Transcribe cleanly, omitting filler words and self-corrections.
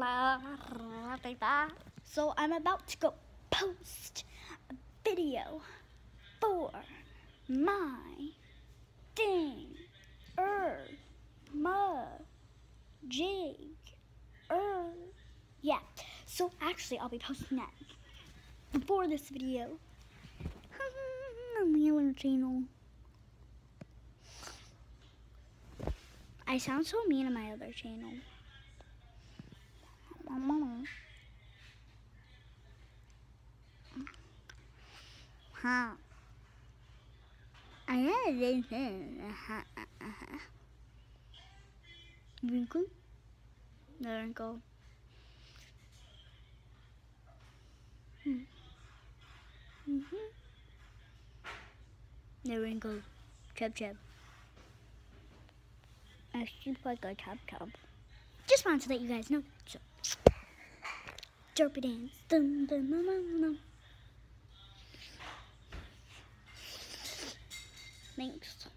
So I'm about to go post a video for my yeah. So actually, I'll be posting that before this video. My other channel. I sound so mean on my other channel. Huh. Wrinkle? No wrinkle. No wrinkle. Chub chub. I should like a chub chub. Just wanted to let you guys know. So, derpy dance. Dun, dun, dun, dun, dun. Thanks.